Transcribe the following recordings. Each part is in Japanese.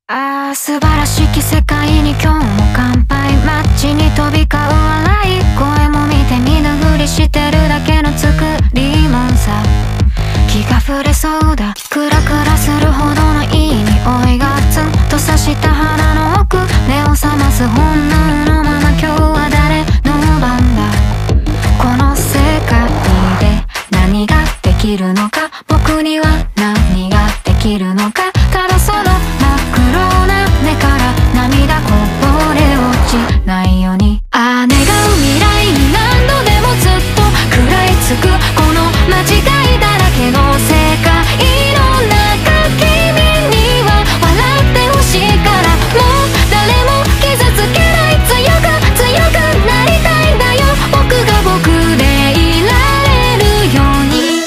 ああ素晴らしき世界に今日も乾杯。街に飛び交う笑い声も見て見ぬふりしてるだけの作りもんさ。気が触れそうだクラクラするほどのいい匂いがツンとさした鼻の奥目を覚ます本能のまま今日は誰の番だ。この世界で何ができるのか僕には何ができるのか。ただその真っ黒な目から涙こぼれ落ちないように願う未来に何度でもずっと食らいつくこの間違いだらけの世界の中君には笑ってほしいからもう誰も傷つけない強く強くなりたいんだよ僕が僕でいられるように。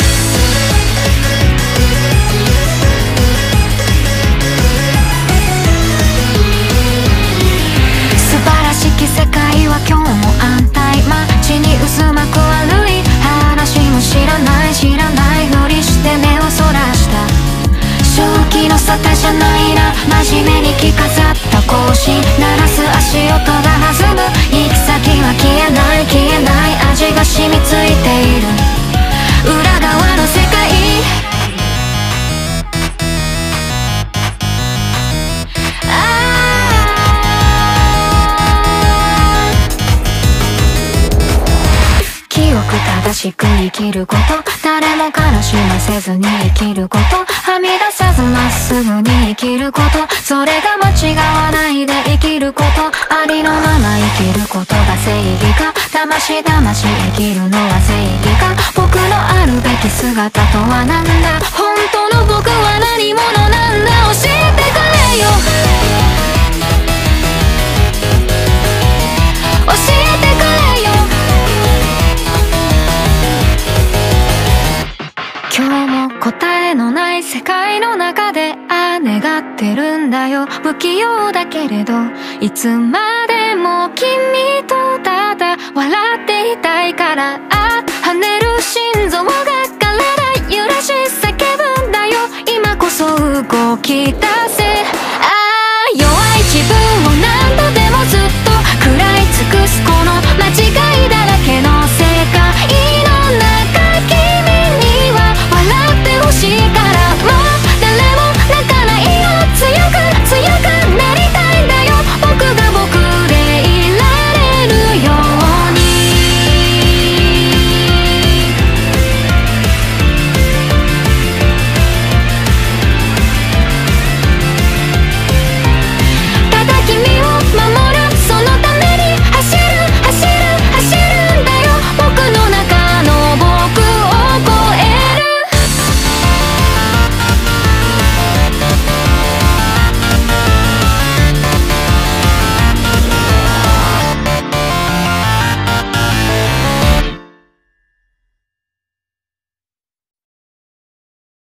素晴らしき世界は今日も安泰街に渦巻く悪い話も知らない知らないふりして目をそらした正気の沙汰じゃないな真面目に着飾った格子鳴らす足音が弾む行き先は消えない消えない味が染みついている裏側の世界清く正しく生きること誰も悲しませずに生きることはみ出さずまっすぐに生きることそれが間違わないで生きることありのまま生きることが正義か魂魂生きるのは正義か僕のあるべき姿とは何だ本当の僕は何者なんだ教えてくれよ教えてくれよ今日も答えのない世界の中で願ってるんだよ不器用だけれどいつまでも君とただ笑っていたいから跳ねる心臓が体揺らし叫ぶんだよ今こそ動き出